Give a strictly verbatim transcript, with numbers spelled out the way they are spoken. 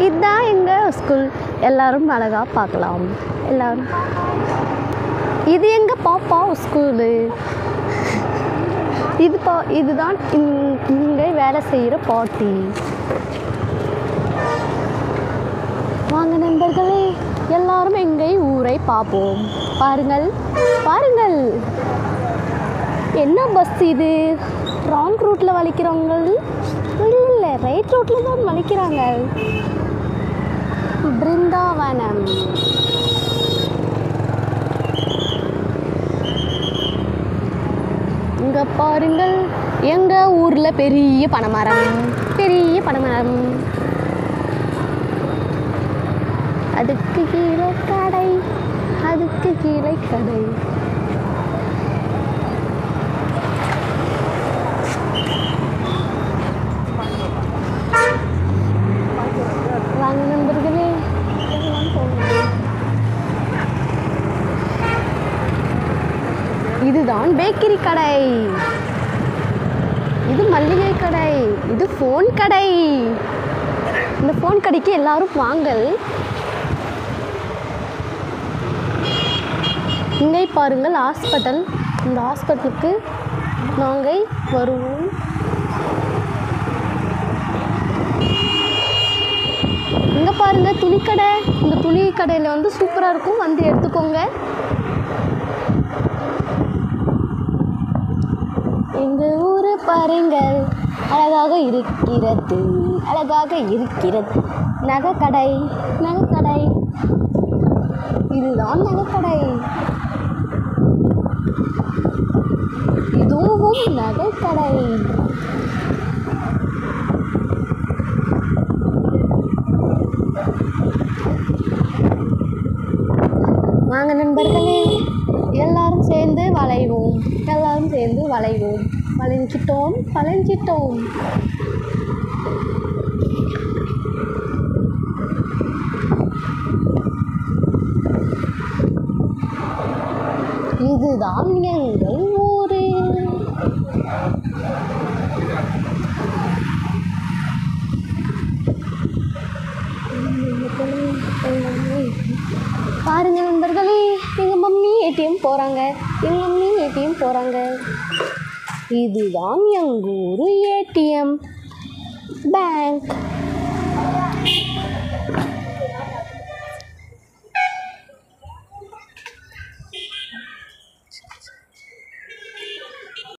இதுதான் எங்கள் ஸ்கூல். எல்லாரும் அழகாக பார்க்கலாம். எல்லாரும் இது எங்கள் பாப்பா ஸ்கூலு. இது பா இதுதான் இங்கே வேலை செய்கிற பாட்டி. வாங்க நண்பர்களே, எல்லாரும் எங்கள் ஊரை பார்ப்போம். பாருங்கள் பாருங்கள், என்ன பஸ் இது? ராங் ரூட்டில் வலிக்கிறவங்க இல்லை இல்லை ரைட் ரூட்டில் தான் வலிக்கிறாங்க. பிருந்தாவனம். இங்கே பாருங்கள், எங்கள் ஊரில் பெரிய பனைமரம், பெரிய பனைமரம். அதுக்கு கீழே கடை, அதுக்கு கீழே கடை. வாங்க நண்பர்களே, இதுதான் பேக்கரி கடை, இது மல்லிகை கடை, இது ஃபோன் கடை. இந்த ஃபோன் கடைக்கு எல்லாரும் வாங்கள். இங்கே பாருங்கள் ஹாஸ்பிட்டல். இந்த ஹாஸ்பிட்டலுக்கு நாங்கள் வருவோம். இங்கே பாருங்கள் துணிக்கடை. இந்த துணி கடையில் வந்து சூப்பராக இருக்கும், வந்து எடுத்துக்கோங்க. எங்கள் ஊர் பாருங்கள், அழகாக இருக்கிறது, அழகாக இருக்கிறது. நகைக்கடை, நகைக்கடை, இதுதான் நகைக்கடை. இதுவும் நகைக்கடை. வாங்க நண்பர்களே, எல்லாரும் சேர்ந்து வளைவோம், எல்லாரும் சேர்ந்து வளைவோம். வளைஞ்சிட்டோம் வளைஞ்சிட்டோம். இதுதான் எங்கள் ஊரு. பாருங்க நண்பர்களே, எங்கள் மம்மி ஏடிஎம் போகிறாங்க, எங்கள் மம்மி ஏடிஎம் போகிறாங்க. இதுதான் எங்கள் ஊர் ஏடிஎம் பேங்க்.